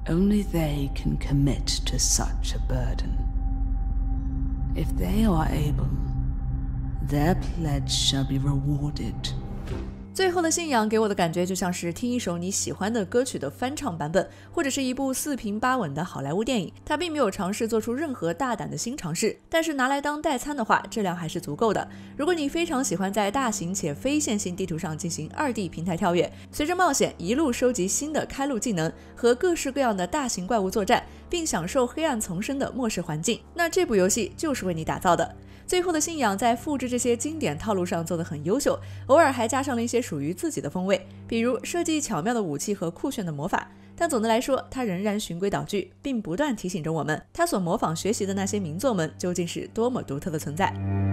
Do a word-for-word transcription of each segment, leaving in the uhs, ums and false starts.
Only they can commit to such a burden. If they are able, their pledge shall be rewarded. 最后的信仰给我的感觉就像是听一首你喜欢的歌曲的翻唱版本，或者是一部四平八稳的好莱坞电影。它并没有尝试做出任何大胆的新尝试，但是拿来当代餐的话，质量还是足够的。如果你非常喜欢在大型且非线性地图上进行 二 D 平台跳跃，随着冒险一路收集新的开路技能和各式各样的大型怪物作战，并享受黑暗丛生的末世环境，那这部游戏就是为你打造的。最后的信仰在复制这些经典套路上做得很优秀，偶尔还加上了一些属于自己的风味，比如设计巧妙的武器和酷炫的魔法。但总的来说，它仍然循规蹈矩，并不断提醒着我们，它所模仿学习的那些名作们究竟是多么独特的存在。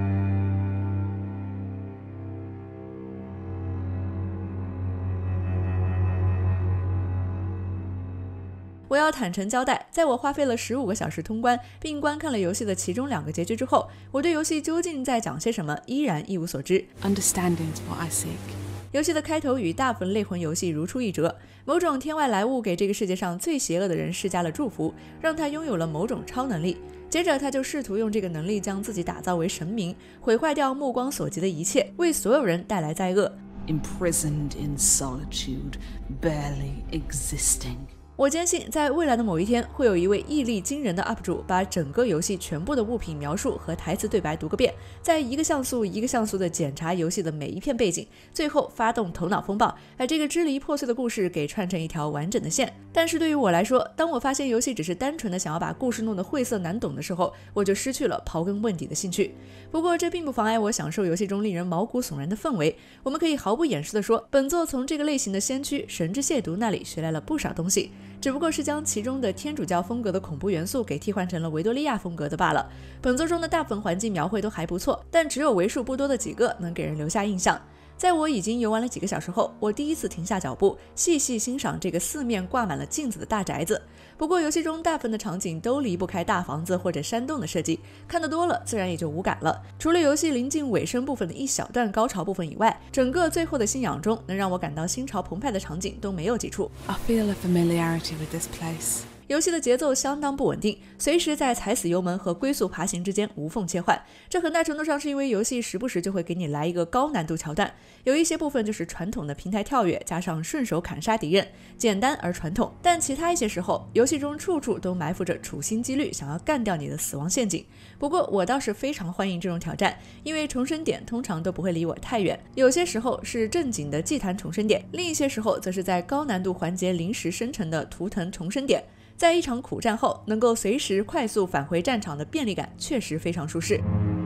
我要坦诚交代，在我花费了十五个小时通关，并观看了游戏的其中两个结局之后，我对游戏究竟在讲些什么依然一无所知。 Understanding is what I seek. 游戏的开头与大部分类魂游戏如出一辙，某种天外来物给这个世界上最邪恶的人施加了祝福，让他拥有了某种超能力。接着他就试图用这个能力将自己打造为神明，毁坏掉目光所及的一切，为所有人带来灾厄。 Imprisoned in solitude, barely existing. 我坚信在未来的某一天，会有一位毅力惊人的 U P 主把整个游戏全部的物品描述和台词对白读个遍，在一个像素一个像素的检查游戏的每一片背景，最后发动头脑风暴，把这个支离破碎的故事给串成一条完整的线。但是对于我来说，当我发现游戏只是单纯的想要把故事弄得晦涩难懂的时候，我就失去了刨根问底的兴趣。不过这并不妨碍我享受游戏中令人毛骨悚然的氛围。我们可以毫不掩饰地说，本作从这个类型的先驱神之亵渎那里学来了不少东西，只不过是将其中的天主教风格的恐怖元素给替换成了维多利亚风格的罢了。本作中的大部分环境描绘都还不错，但只有为数不多的几个能给人留下印象。在我已经游玩了几个小时后，我第一次停下脚步，细细欣赏这个四面挂满了镜子的大宅子。不过游戏中大部分的场景都离不开大房子或者山洞的设计，看得多了自然也就无感了。除了游戏临近尾声部分的一小段高潮部分以外，整个最后的信仰中能让我感到心潮澎湃的场景都没有几处。 I feel a familiarity with this place. 游戏的节奏相当不稳定，随时在踩死油门和龟速爬行之间无缝切换，这很大程度上是因为游戏时不时就会给你来一个高难度桥段，有一些部分就是传统的平台跳跃加上顺手砍杀敌人，简单而传统。但其他一些时候，游戏中处处都埋伏着处心积虑想要干掉你的死亡陷阱。不过我倒是非常欢迎这种挑战，因为重生点通常都不会离我太远，有些时候是正经的祭坛重生点，另一些时候则是在高难度环节临时生成的图腾重生点。在一场苦战后，能够随时快速返回战场的便利感确实非常舒适。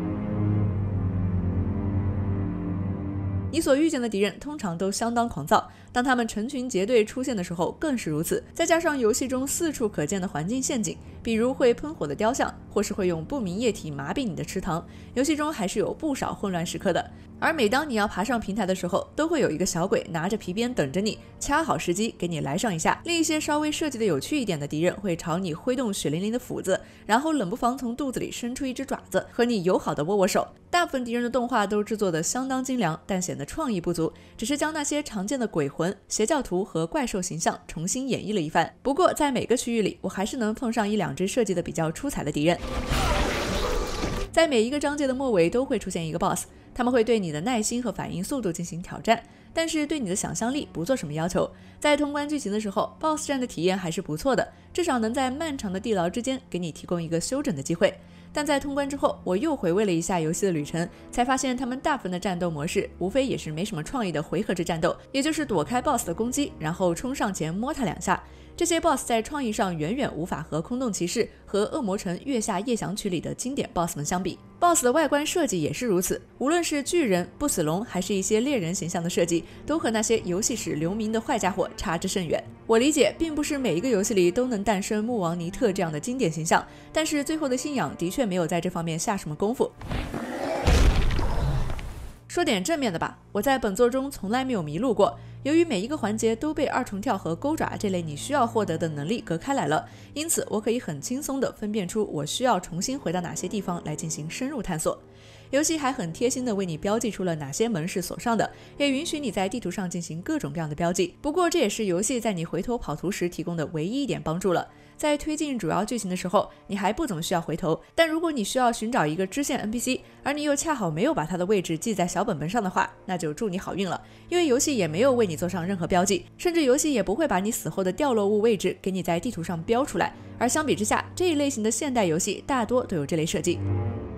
你所遇见的敌人通常都相当狂躁，当他们成群结队出现的时候更是如此。再加上游戏中四处可见的环境陷阱，比如会喷火的雕像，或是会用不明液体麻痹你的池塘，游戏中还是有不少混乱时刻的。而每当你要爬上平台的时候，都会有一个小鬼拿着皮鞭等着你，掐好时机给你来上一下。另一些稍微设计的有趣一点的敌人会朝你挥动血淋淋的斧子，然后冷不防从肚子里伸出一只爪子，和你友好的握握手。大部分敌人的动画都制作的相当精良，但显得创意不足，只是将那些常见的鬼魂、邪教徒和怪兽形象重新演绎了一番。不过在每个区域里，我还是能碰上一两只设计的比较出彩的敌人。在每一个章节的末尾都会出现一个 boss， 他们会对你的耐心和反应速度进行挑战，但是对你的想象力不做什么要求。在通关剧情的时候， boss 战的体验还是不错的，至少能在漫长的地牢之间给你提供一个休整的机会。但在通关之后，我又回味了一下游戏的旅程，才发现他们大部分的战斗模式无非也是没什么创意的回合制战斗，也就是躲开 boss 的攻击，然后冲上前摸他两下。这些 boss 在创意上远远无法和空洞骑士和恶魔城月下夜翔曲里的经典 boss 们相比。 boss 的外观设计也是如此，无论是巨人、不死龙还是一些猎人形象的设计，都和那些游戏史留名的坏家伙差之甚远。我理解并不是每一个游戏里都能诞生穆王尼特这样的经典形象，但是最后的信仰的确没有在这方面下什么功夫。说点正面的吧，我在本作中从来没有迷路过，由于每一个环节都被二重跳和钩爪这类你需要获得的能力隔开来了，因此我可以很轻松地分辨出我需要重新回到哪些地方来进行深入探索。 游戏还很贴心地为你标记出了哪些门是锁上的，也允许你在地图上进行各种各样的标记。不过这也是游戏在你回头跑图时提供的唯一一点帮助了。在推进主要剧情的时候，你还不怎么需要回头，但如果你需要寻找一个支线 N P C， 而你又恰好没有把它的位置记在小本本上的话，那就祝你好运了，因为游戏也没有为你做上任何标记，甚至游戏也不会把你死后的掉落物位置给你在地图上标出来。而相比之下，这一类型的现代游戏大多都有这类设计。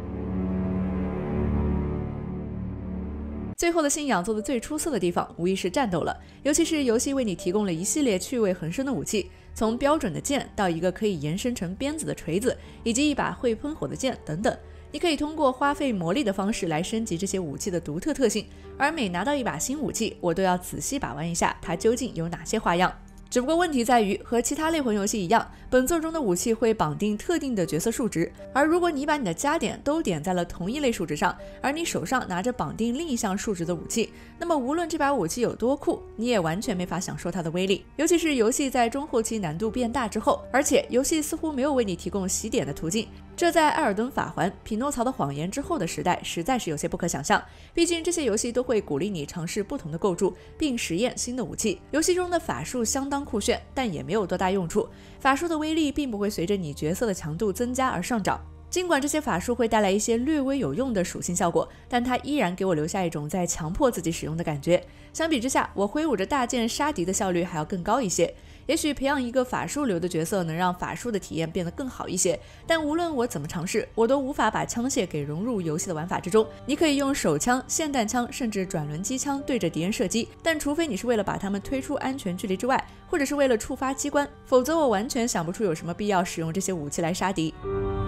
最后的信仰做的最出色的地方无疑是战斗了，尤其是游戏为你提供了一系列趣味横生的武器，从标准的剑到一个可以延伸成鞭子的锤子，以及一把会喷火的剑等等。你可以通过花费魔力的方式来升级这些武器的独特特性，而每拿到一把新武器，我都要仔细把玩一下它究竟有哪些花样。只不过问题在于，和其他类魂游戏一样，本作中的武器会绑定特定的角色数值，而如果你把你的加点都点在了同一类数值上，而你手上拿着绑定另一项数值的武器，那么无论这把武器有多酷，你也完全没法享受它的威力。尤其是游戏在中后期难度变大之后，而且游戏似乎没有为你提供洗点的途径，这在艾尔登法环、匹诺曹的谎言之后的时代实在是有些不可想象。毕竟这些游戏都会鼓励你尝试不同的构筑，并实验新的武器。游戏中的法术相当酷炫，但也没有多大用处，法术的威力并不会随着你角色的强度增加而上涨。尽管这些法术会带来一些略微有用的属性效果，但它依然给我留下一种在强迫自己使用的感觉。相比之下，我挥舞着大剑杀敌的效率还要更高一些。也许培养一个法术流的角色能让法术的体验变得更好一些，但无论我怎么尝试，我都无法把枪械给融入游戏的玩法之中。你可以用手枪、霰弹枪甚至转轮机枪对着敌人射击，但除非你是为了把他们推出安全距离之外，或者是为了触发机关，否则我完全想不出有什么必要使用这些武器来杀敌。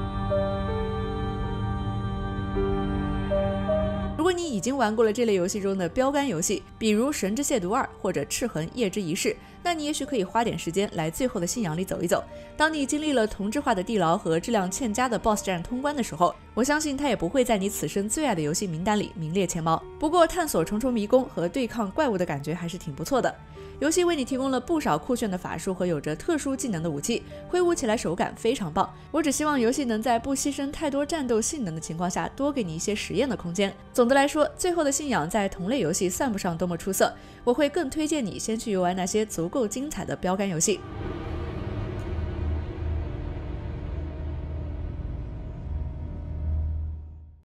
如果你已经玩过了这类游戏中的标杆游戏，比如《神之亵渎二》或者《赤痕夜之仪式》，那你也许可以花点时间来最后的信仰里走一走。当你经历了同质化的地牢和质量欠佳的 B O S S 战通关的时候，我相信它也不会在你此生最爱的游戏名单里名列前茅。不过探索重重迷宫和对抗怪物的感觉还是挺不错的。游戏为你提供了不少酷炫的法术和有着特殊技能的武器，挥舞起来手感非常棒。我只希望游戏能在不牺牲太多战斗性能的情况下，多给你一些实验的空间。总的来说，最后的信仰在同类游戏算不上多么出色，我会更推荐你先去游玩那些足够精彩的标杆游戏。